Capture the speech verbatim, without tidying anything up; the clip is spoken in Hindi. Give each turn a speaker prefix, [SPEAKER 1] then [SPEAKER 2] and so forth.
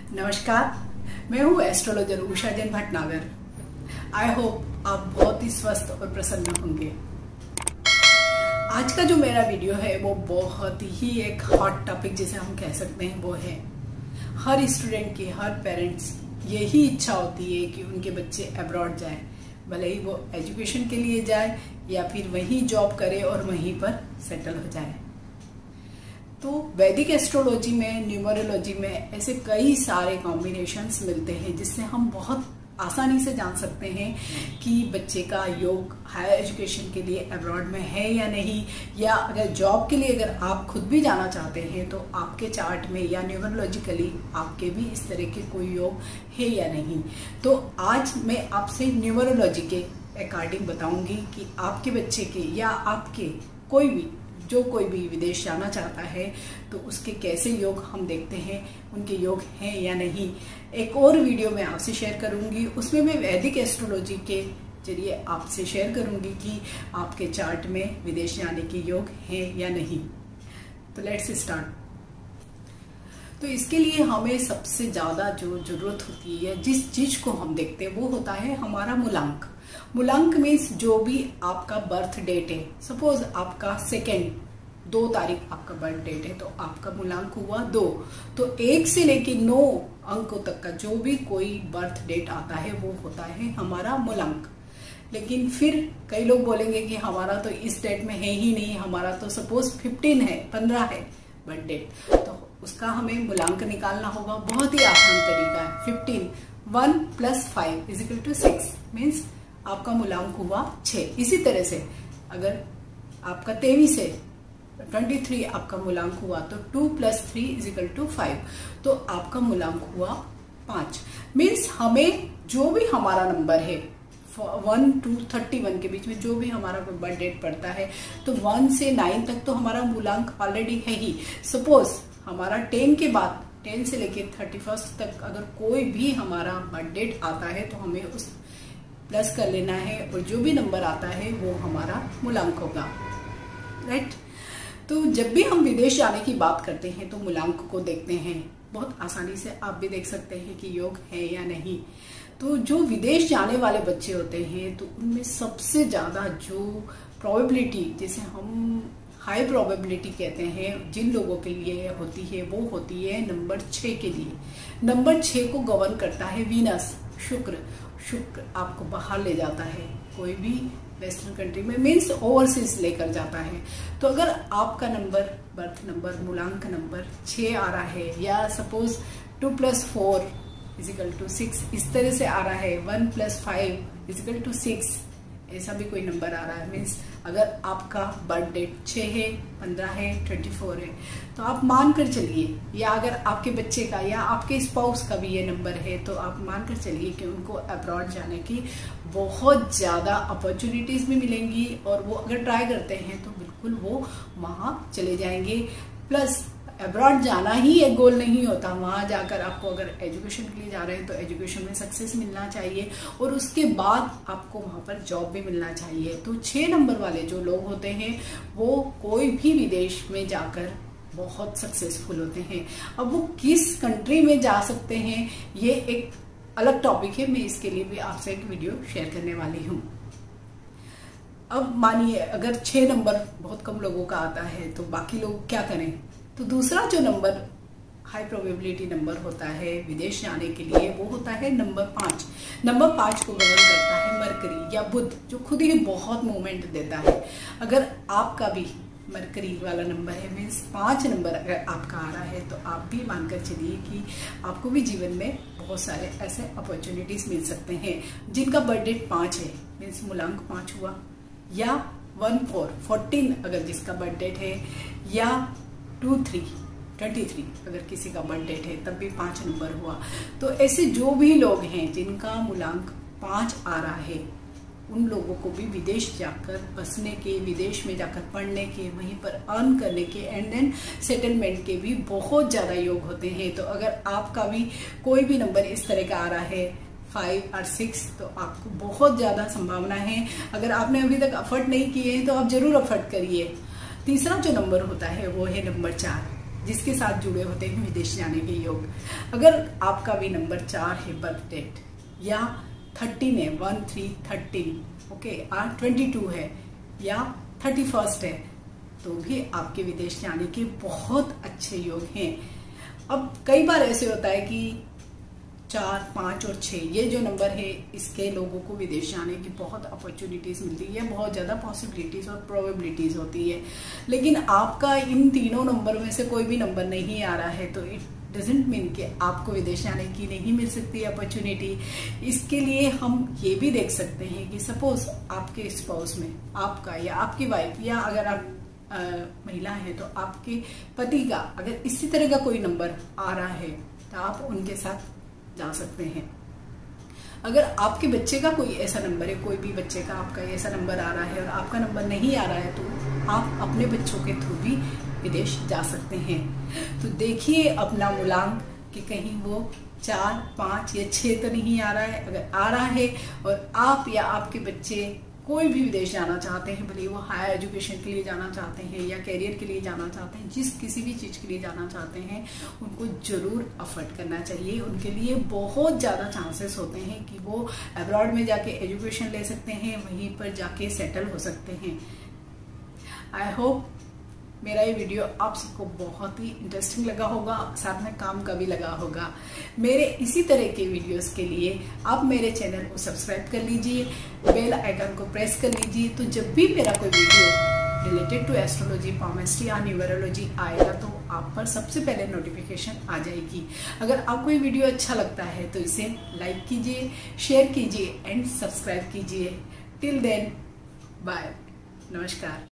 [SPEAKER 1] नमस्कार, मैं हूँ astrologer Usha Jain Bhatnagar. I hope आप बहुत ही स्वस्थ और प्रसन्न होंगे। आज का जो मेरा वीडियो है वो बहुत ही एक हॉट टॉपिक जिसे हम कह सकते हैं वो है हर स्टूडेंट की, हर पेरेंट्स यही इच्छा होती है कि उनके बच्चे अब्रॉड जाए, भले ही वो एजुकेशन के लिए जाए या फिर वहीं जॉब करे और वहीं पर सेटल हो जाए। तो वैदिक एस्ट्रोलॉजी में, न्यूमरोलॉजी में ऐसे कई सारे कॉम्बिनेशंस मिलते हैं जिससे हम बहुत आसानी से जान सकते हैं कि बच्चे का योग हायर एजुकेशन के लिए अब्रॉड में है या नहीं, या अगर जॉब के लिए अगर आप खुद भी जाना चाहते हैं तो आपके चार्ट में या न्यूमरोलॉजिकली आपके भी इस तरह के कोई योग है या नहीं। तो आज मैं आपसे न्यूमरोलॉजी के अकॉर्डिंग बताऊंगी कि आपके बच्चे के या आपके कोई भी जो कोई भी विदेश जाना चाहता है तो उसके कैसे योग हम देखते हैं, उनके योग हैं या नहीं। एक और वीडियो मैं आपसे शेयर करूंगी, उसमें मैं वैदिक एस्ट्रोलॉजी के जरिए आपसे शेयर करूंगी कि आपके चार्ट में विदेश जाने के योग हैं या नहीं। तो लेट्स स्टार्ट। तो इसके लिए हमें सबसे ज़्यादा जो जरूरत होती है, जिस चीज को हम देखते हैं वो होता है हमारा मूलांक। मूलांक मीन्स जो भी आपका बर्थ डेट है। सपोज आपका सेकेंड दो तारीख आपका बर्थ डेट है तो आपका मूलांक हुआ दो। तो एक से लेके नौ अंकों तक का जो भी कोई बर्थ डेट आता है वो होता है हमारा मूलांक। लेकिन फिर कई लोग बोलेंगे कि हमारा तो इस डेट में है ही नहीं, हमारा तो सपोज फिफ्टीन है, पंद्रह है बर्थ डेट, तो उसका हमें मूलांक निकालना होगा। बहुत ही आसान तरीका है। Fifteen one plus five is equal to six means आपका मूलांक हुआ छः। इसी तरह से अगर आपका तेईस है, ट्वेंटी थ्री आपका मूलांक हुआ तो two plus three is equal to five, तो आपका मूलांक हुआ पाँच। मीन्स हमें जो भी हमारा नंबर है वन टू थर्टी वन के बीच में जो भी हमारा बर्थ डेट पड़ता है तो वन से नाइन तक तो हमारा मूलांक ऑलरेडी है ही। सपोज हमारा टेन के बाद टेन से लेके थर्टी फर्स्ट तक अगर कोई भी हमारा बर्थ डेट आता है तो हमें उस प्लस कर लेना है और जो भी नंबर आता है वो हमारा मूलांक होगा, राइट। तो जब भी हम विदेश जाने की बात करते हैं तो मूलांक को देखते हैं। बहुत आसानी से आप भी देख सकते हैं कि योग है या नहीं। तो जो विदेश जाने वाले बच्चे होते हैं तो उनमें सबसे ज़्यादा जो प्रोबेबिलिटी, जिसे हम हाई प्रोबेबिलिटी कहते हैं, जिन लोगों के लिए होती है वो होती है नंबर छः के लिए। नंबर छः को गवर्न करता है वीनस, शुक्र। शुक्र आपको बाहर ले जाता है कोई भी वेस्टर्न कंट्री में, मीन्स ओवरसीज लेकर जाता है। तो अगर आपका नंबर, बर्थ नंबर, मूलांक नंबर छः आ रहा है, या suppose two plus four is equal to six इस तरह से आ रहा है, one plus five is equal to six, ऐसा भी कोई नंबर आ रहा है, मीन्स अगर आपका बर्थ डेट छः है, पंद्रह है, ट्वेंटी फोर है, तो आप मान कर चलिए, या अगर आपके बच्चे का या आपके स्पाउस का भी ये नंबर है तो आप मान कर चलिए कि उनको अब्रॉड जाने की बहुत ज़्यादा अपॉर्चुनिटीज़ भी मिलेंगी और वो अगर ट्राई करते हैं तो बिल्कुल वो वहाँ चले जाएंगे। प्लस अब्रॉड जाना ही एक गोल नहीं होता, वहाँ जाकर आपको अगर एजुकेशन के लिए जा रहे हैं तो एजुकेशन में सक्सेस मिलना चाहिए और उसके बाद आपको वहाँ पर जॉब भी मिलना चाहिए। तो छः नंबर वाले जो लोग होते हैं वो कोई भी विदेश में जाकर बहुत सक्सेसफुल होते हैं। अब वो किस कंट्री में जा सकते हैं ये एक अलग टॉपिक है, मैं इसके लिए भी आपसे एक वीडियो शेयर करने वाली हूँ। अब मानिए अगर छः नंबर बहुत कम लोगों का आता है तो बाकी लोग क्या करें। तो दूसरा जो नंबर हाई प्रोबेबिलिटी नंबर होता है विदेश जाने के लिए वो होता है नंबर पाँच। नंबर पाँच को गवर्न करता है मरकरी या बुध, जो खुद ही बहुत मूवमेंट देता है। अगर आपका भी मरकरी वाला नंबर है, मीन्स पाँच नंबर अगर आपका आ रहा है तो आप भी मानकर चलिए कि आपको भी जीवन में बहुत सारे ऐसे अपॉर्चुनिटीज मिल सकते हैं। जिनका बर्थ डेट पाँच है, मीन्स मूलांक पाँच हुआ, या वन फोर फोर्टीन अगर जिसका बर्थ डेट है, या टू थ्री ट्वेंटी थ्री अगर किसी का बर्थ डेट है तब भी पाँच नंबर हुआ। तो ऐसे जो भी लोग हैं जिनका मूलांक पाँच आ रहा है उन लोगों को भी विदेश जाकर बसने के, विदेश में जाकर पढ़ने के, वहीं पर अर्न करने के एंड देन सेटलमेंट के भी बहुत ज़्यादा योग होते हैं। तो अगर आपका भी कोई भी नंबर इस तरह का आ रहा है फाइव और सिक्स तो आपको बहुत ज़्यादा संभावना है। अगर आपने अभी तक एफर्ट नहीं किए हैं तो आप जरूर एफर्ट करिए। तीसरा जो नंबर होता है वो है नंबर चार। जिसके साथ जुड़े होते हैं विदेश जाने के योग। अगर आपका भी नंबर चार है बर्थ डेट, या थर्टीन है, वन थ्री थर्टीन, ओके, और ट्वेंटी टू है या थर्टी फर्स्ट है, तो भी आपके विदेश जाने के बहुत अच्छे योग हैं। अब कई बार ऐसे होता है कि चार, पाँच और छः ये जो नंबर है, इसके लोगों को विदेश जाने की बहुत अपॉर्चुनिटीज मिलती है, बहुत ज़्यादा पॉसिबिलिटीज और प्रोबेबिलिटीज होती है। लेकिन आपका इन तीनों नंबर में से कोई भी नंबर नहीं आ रहा है, तो इट डजेंट मीन कि आपको विदेश जाने की नहीं मिल सकती अपॉर्चुनिटी। इसके लिए हम ये भी देख सकते हैं कि सपोज आपके स्पाउस में, आपका या आपकी वाइफ, या अगर आप आ, महिला है तो आपके पति का अगर इसी तरह का कोई नंबर आ रहा है, तो आप उनके साथ जा सकते हैं। अगर आपके बच्चे का कोई ऐसा नंबर है, कोई भी बच्चे का आपका ऐसा नंबर आ रहा है और आपका नंबर नहीं आ रहा है, तो आप अपने बच्चों के थ्रू भी विदेश जा सकते हैं। तो देखिए अपना मूलांक कि कहीं वो चार, पाँच या छः तो नहीं आ रहा है। अगर आ रहा है और आप या आपके बच्चे कोई भी विदेश जाना चाहते हैं, भले वो हायर एजुकेशन के लिए जाना चाहते हैं या कैरियर के लिए जाना चाहते हैं, जिस किसी भी चीज़ के लिए जाना चाहते हैं, उनको जरूर अफोर्ड करना चाहिए। उनके लिए बहुत ज़्यादा चांसेस होते हैं कि वो अब्रॉड में जाके एजुकेशन ले सकते हैं, वहीं पर जाके सेटल हो सकते हैं। आई होप मेरा ये वीडियो आप सबको बहुत ही इंटरेस्टिंग लगा होगा, साथ में काम का भी लगा होगा। मेरे इसी तरह के वीडियोस के लिए आप मेरे चैनल को सब्सक्राइब कर लीजिए, बेल आइकन को प्रेस कर लीजिए, तो जब भी मेरा कोई video related to astrology, palmistry या न्यूमरोलॉजी आएगा तो आप पर सबसे पहले नोटिफिकेशन आ जाएगी। अगर आपको ये वीडियो अच्छा लगता है तो इसे लाइक कीजिए, शेयर कीजिए एंड सब्सक्राइब कीजिए। टिल देन, बाय, नमस्कार।